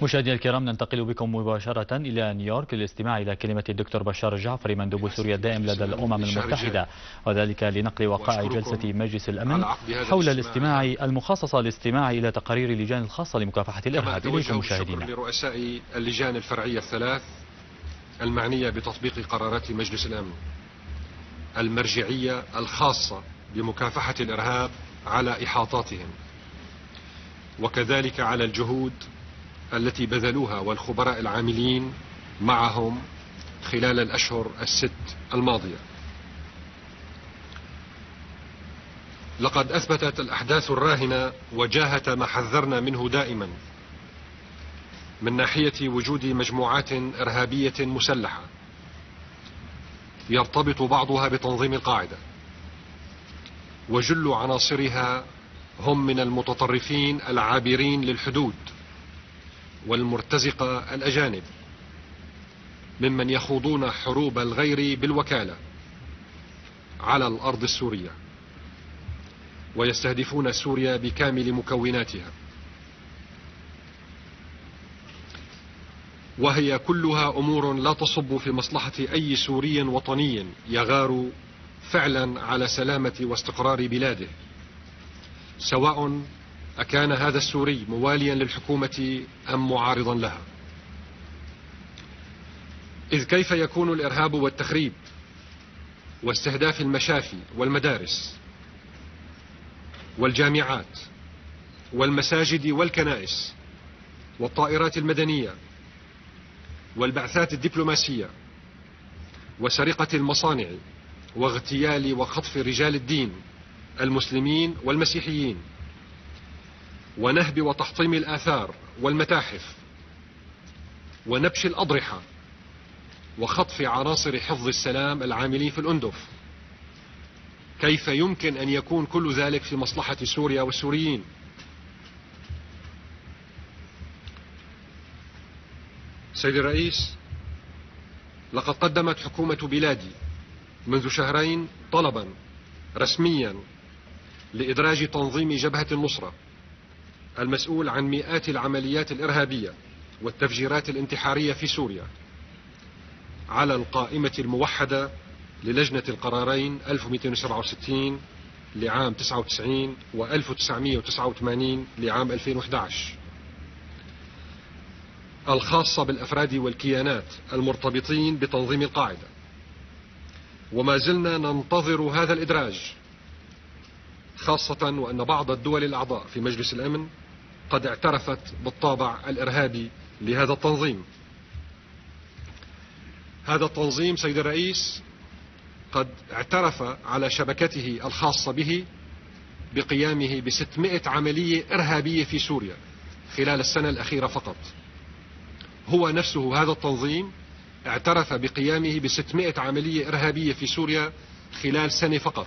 مشاهدينا الكرام، ننتقل بكم مباشرة إلى نيويورك للاستماع إلى كلمة الدكتور بشار الجعفري مندوب سوريا الدائم لدى الأمم المتحدة، وذلك لنقل وقائع جلسة مجلس الأمن حول الاستماع المخصصة للاستماع إلى تقارير اللجان الخاصة لمكافحة الإرهاب. إليكم مشاهدينا. لرؤساء اللجان الفرعية الثلاث المعنية بتطبيق قرارات مجلس الأمن المرجعية الخاصة بمكافحة الإرهاب على إحاطاتهم، وكذلك على الجهود التي بذلوها والخبراء العاملين معهم خلال الأشهر الست الماضية. لقد أثبتت الأحداث الراهنة وجاهة ما حذرنا منه دائما من ناحية وجود مجموعات إرهابية مسلحة يرتبط بعضها بتنظيم القاعدة، وجل عناصرها هم من المتطرفين العابرين للحدود والمرتزقة الأجانب، ممن يخوضون حروب الغير بالوكالة على الأرض السورية ويستهدفون سوريا بكامل مكوناتها، وهي كلها أمور لا تصب في مصلحة أي سوري وطني يغار فعلا على سلامة واستقرار بلاده، سواء أكان هذا السوري مواليا للحكومة أم معارضا لها. إذ كيف يكون الإرهاب والتخريب واستهداف المشافي والمدارس والجامعات والمساجد والكنائس والطائرات المدنية والبعثات الدبلوماسية وسرقة المصانع واغتيال وخطف رجال الدين المسلمين والمسيحيين ونهب وتحطيم الآثار والمتاحف ونبش الأضرحة وخطف عناصر حفظ السلام العاملين في الأندف، كيف يمكن أن يكون كل ذلك في مصلحة سوريا والسوريين؟ سيد الرئيس، لقد قدمت حكومة بلادي منذ شهرين طلبا رسميا لإدراج تنظيم جبهة النصرة المسؤول عن مئات العمليات الإرهابية والتفجيرات الانتحارية في سوريا على القائمة الموحدة للجنة القرارين 1267 لعام 99 و 1989 لعام 2011 الخاصة بالأفراد والكيانات المرتبطين بتنظيم القاعدة، وما زلنا ننتظر هذا الإدراج، خاصة وأن بعض الدول الأعضاء في مجلس الأمن قد اعترفت بالطابع الإرهابي لهذا التنظيم. هذا التنظيم سيد الرئيس قد اعترف على شبكته الخاصة به بقيامه ب600 عملية إرهابية في سوريا خلال السنة الأخيرة فقط. هو نفسه هذا التنظيم اعترف بقيامه ب600 عملية إرهابية في سوريا خلال سنة فقط.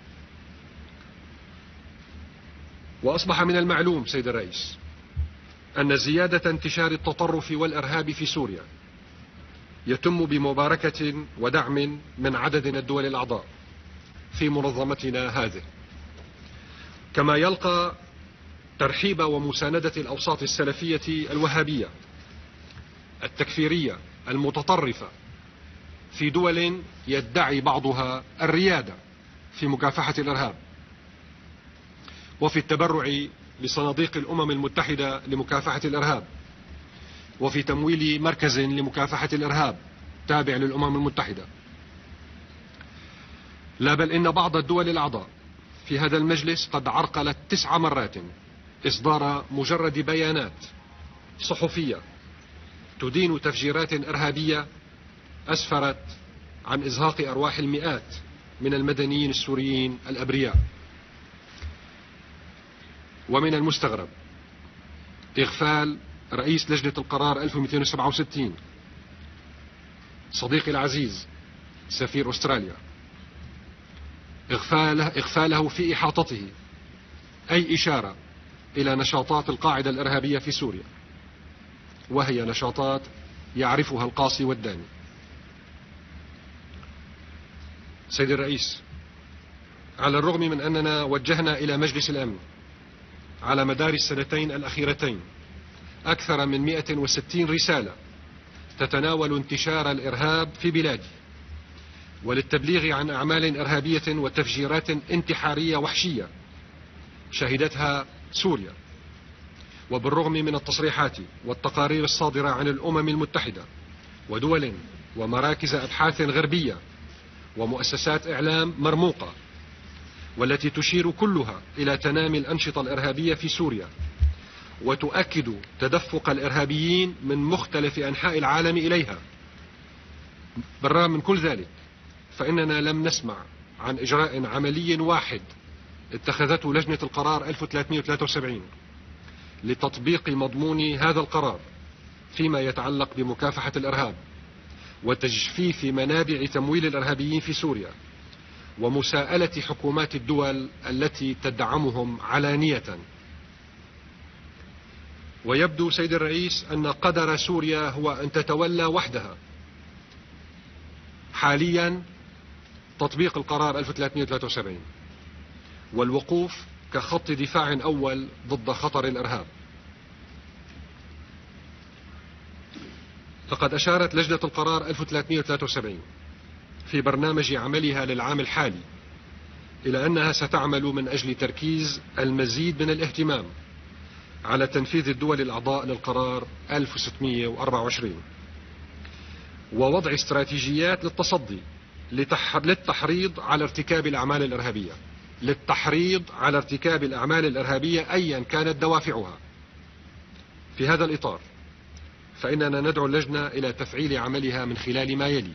وأصبح من المعلوم سيد الرئيس أن زيادة انتشار التطرف والإرهاب في سوريا يتم بمباركة ودعم من عدد من الدول الأعضاء في منظمتنا هذه، كما يلقى ترحيب ومساندة الأوساط السلفية الوهابية التكفيرية المتطرفة في دول يدعي بعضها الريادة في مكافحة الإرهاب، وفي التبرع لصناديق الأمم المتحدة لمكافحة الإرهاب، وفي تمويل مركز لمكافحة الإرهاب تابع للأمم المتحدة. لا بل إن بعض الدول الأعضاء في هذا المجلس قد عرقلت 9 مرات إصدار مجرد بيانات صحفية تدين تفجيرات إرهابية أسفرت عن إزهاق أرواح المئات من المدنيين السوريين الأبرياء. ومن المستغرب إغفال رئيس لجنة القرار 1267 صديقي العزيز سفير أستراليا، إغفاله في إحاطته أي إشارة إلى نشاطات القاعدة الإرهابية في سوريا، وهي نشاطات يعرفها القاصي والداني. سيد الرئيس، على الرغم من أننا وجهنا إلى مجلس الأمن على مدار السنتين الأخيرتين أكثر من 160 رسالة تتناول انتشار الإرهاب في بلادي وللتبليغ عن أعمال إرهابية وتفجيرات انتحارية وحشية شهدتها سوريا. وبالرغم من التصريحات والتقارير الصادرة عن الأمم المتحدة ودول ومراكز أبحاث غربية ومؤسسات إعلام مرموقة والتي تشير كلها إلى تنامي الأنشطة الإرهابية في سوريا وتؤكد تدفق الإرهابيين من مختلف أنحاء العالم إليها، بالرغم من كل ذلك فإننا لم نسمع عن إجراء عملي واحد اتخذته لجنة القرار 1373 لتطبيق مضمون هذا القرار فيما يتعلق بمكافحة الإرهاب وتجفيف منابع تمويل الإرهابيين في سوريا ومساءلة حكومات الدول التي تدعمهم علانية. ويبدو سيد الرئيس أن قدر سوريا هو أن تتولى وحدها حاليا تطبيق القرار 1373 والوقوف كخط دفاع أول ضد خطر الإرهاب. فقد أشارت لجنة القرار 1373 في برنامج عملها للعام الحالي إلى أنها ستعمل من أجل تركيز المزيد من الاهتمام على تنفيذ الدول الأعضاء للقرار 1624 ووضع استراتيجيات للتصدي للتحريض على ارتكاب الأعمال الإرهابية أيا كانت دوافعها. في هذا الإطار فإننا ندعو اللجنة إلى تفعيل عملها من خلال ما يلي: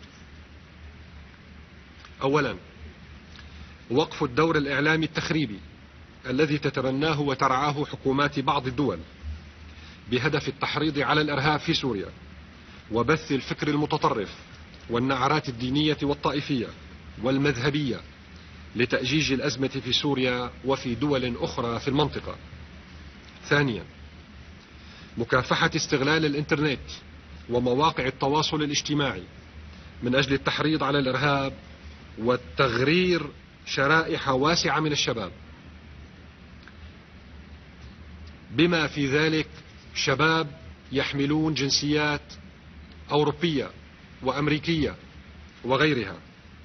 أولا، وقف الدور الإعلامي التخريبي الذي تتبناه وترعاه حكومات بعض الدول بهدف التحريض على الإرهاب في سوريا وبث الفكر المتطرف والنعرات الدينية والطائفية والمذهبية لتأجيج الأزمة في سوريا وفي دول أخرى في المنطقة. ثانيا، مكافحة استغلال الإنترنت ومواقع التواصل الاجتماعي من أجل التحريض على الإرهاب والتغرير شرائح واسعة من الشباب، بما في ذلك شباب يحملون جنسيات أوروبية وأمريكية وغيرها.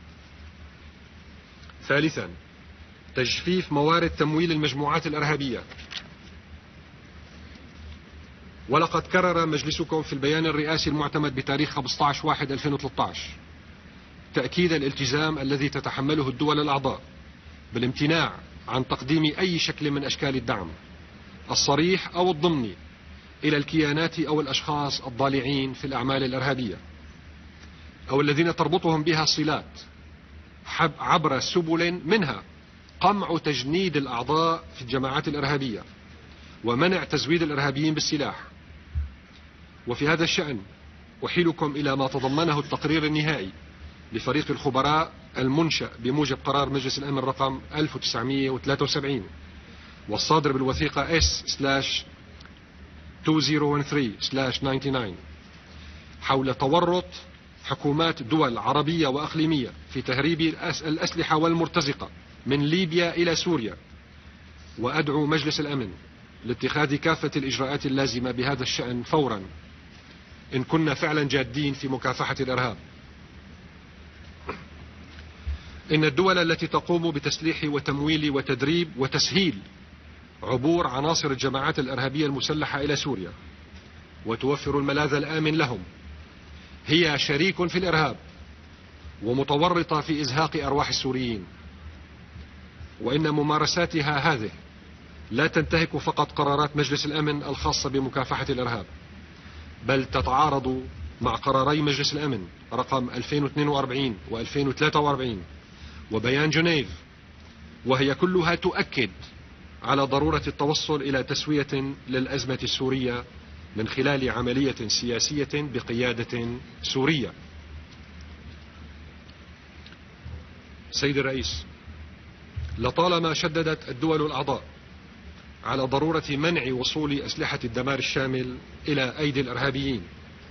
ثالثا، تجفيف موارد تمويل المجموعات الإرهابية. ولقد كرر مجلسكم في البيان الرئاسي المعتمد بتاريخ 15/1/2013 تأكيد الالتزام الذي تتحمله الدول الأعضاء بالامتناع عن تقديم أي شكل من أشكال الدعم الصريح أو الضمني إلى الكيانات أو الأشخاص الضالعين في الأعمال الإرهابية أو الذين تربطهم بها صلات عبر سبل منها قمع تجنيد الأعضاء في الجماعات الإرهابية ومنع تزويد الإرهابيين بالسلاح. وفي هذا الشأن أحيلكم إلى ما تضمنه التقرير النهائي لفريق الخبراء المنشأ بموجب قرار مجلس الأمن رقم 1973 والصادر بالوثيقة S/2013/99 حول تورط حكومات دول عربية وأقليمية في تهريب الأسلحة والمرتزقة من ليبيا إلى سوريا، وأدعو مجلس الأمن لاتخاذ كافة الإجراءات اللازمة بهذا الشأن فورا إن كنا فعلا جادين في مكافحة الإرهاب. إن الدول التي تقوم بتسليح وتمويل وتدريب وتسهيل عبور عناصر الجماعات الإرهابية المسلحة إلى سوريا وتوفر الملاذ الآمن لهم هي شريك في الإرهاب ومتورطة في إزهاق أرواح السوريين، وإن ممارساتها هذه لا تنتهك فقط قرارات مجلس الأمن الخاصة بمكافحة الإرهاب، بل تتعارض مع قراري مجلس الأمن رقم 2042 و2043 وبيان جنيف، وهي كلها تؤكد على ضرورة التوصل إلى تسوية للأزمة السورية من خلال عملية سياسية بقيادة سورية. سيد الرئيس، لطالما شددت الدول الأعضاء على ضرورة منع وصول أسلحة الدمار الشامل إلى أيدي الإرهابيين،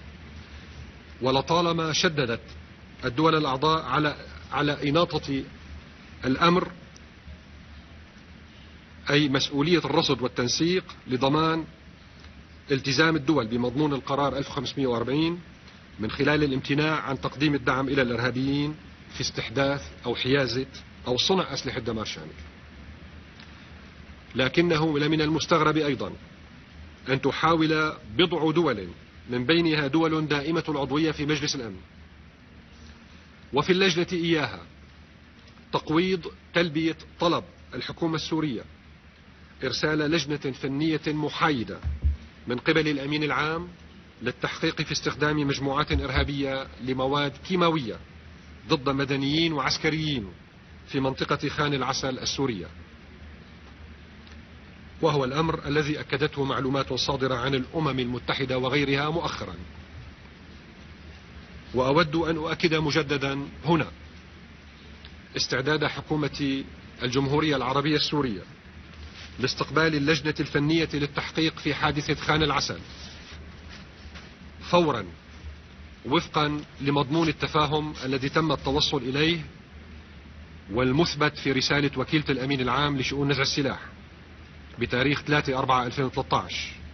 ولطالما شددت الدول الأعضاء على إناطة الأمر أي مسؤولية الرصد والتنسيق لضمان التزام الدول بمضمون القرار 1540 من خلال الامتناع عن تقديم الدعم إلى الإرهابيين في استحداث أو حيازة أو صنع أسلحة دمار شامل. لكنه لمن المستغرب أيضا أن تحاول بضع دول من بينها دول دائمة العضوية في مجلس الأمن وفي اللجنة إياها تقويض تلبية طلب الحكومة السورية إرسال لجنة فنية محايدة من قبل الأمين العام للتحقيق في استخدام مجموعات إرهابية لمواد كيماوية ضد مدنيين وعسكريين في منطقة خان العسل السورية، وهو الأمر الذي أكدته معلومات صادرة عن الأمم المتحدة وغيرها مؤخرا. وأود أن أؤكد مجددا هنا استعداد حكومة الجمهورية العربية السورية لاستقبال اللجنة الفنية للتحقيق في حادثة خان العسل فورا وفقا لمضمون التفاهم الذي تم التوصل إليه والمثبت في رسالة وكيلة الأمين العام لشؤون نزع السلاح بتاريخ 3/4/2013.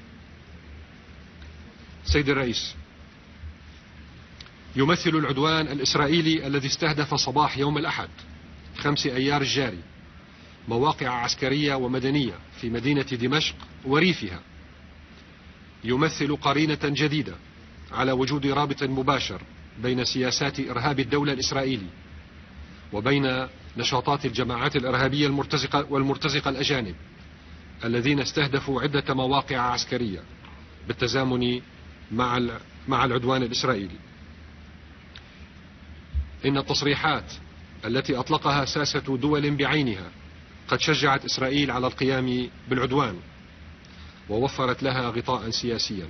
سيد الرئيس، يمثل العدوان الإسرائيلي الذي استهدف صباح يوم الأحد 5 أيار الجاري مواقع عسكرية ومدنية في مدينة دمشق وريفها يمثل قرينة جديدة على وجود رابط مباشر بين سياسات إرهاب الدولة الإسرائيلي وبين نشاطات الجماعات الإرهابية والمرتزقة الأجانب الذين استهدفوا عدة مواقع عسكرية بالتزامن مع العدوان الإسرائيلي. إن التصريحات التي أطلقها ساسة دول بعينها قد شجعت إسرائيل على القيام بالعدوان ووفرت لها غطاء سياسيا،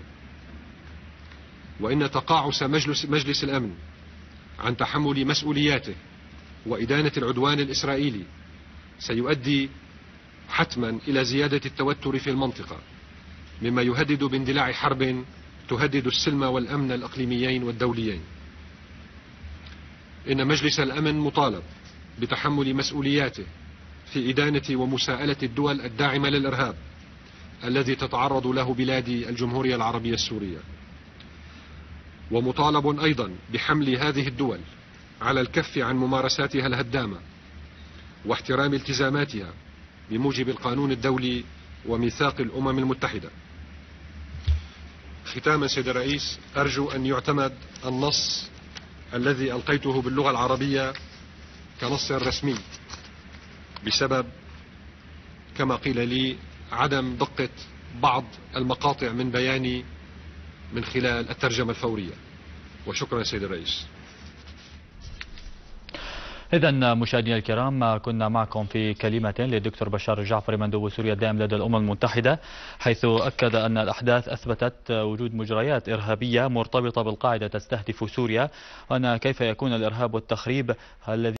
وإن تقاعس مجلس الأمن عن تحمل مسؤولياته وإدانة العدوان الإسرائيلي سيؤدي حتما إلى زيادة التوتر في المنطقة، مما يهدد باندلاع حرب تهدد السلم والأمن الإقليميين والدوليين. إن مجلس الأمن مطالب بتحمل مسؤولياته في إدانة ومساءلة الدول الداعمة للإرهاب الذي تتعرض له بلاد الجمهورية العربية السورية، ومطالب أيضا بحمل هذه الدول على الكف عن ممارساتها الهدامة واحترام التزاماتها بموجب القانون الدولي وميثاق الأمم المتحدة. ختاما سيد الرئيس، أرجو أن يعتمد النص الذي ألقيته باللغة العربية كنص رسمي بسبب كما قيل لي عدم دقة بعض المقاطع من بياني من خلال الترجمة الفورية. وشكرا سيد الرئيس. إذن مشاهدينا الكرام، كنا معكم في كلمة للدكتور بشار الجعفري مندوب سوريا الدائم لدى الأمم المتحدة، حيث أكد أن الأحداث أثبتت وجود مجريات إرهابية مرتبطة بالقاعدة تستهدف سوريا، وأن كيف يكون الإرهاب والتخريب الذي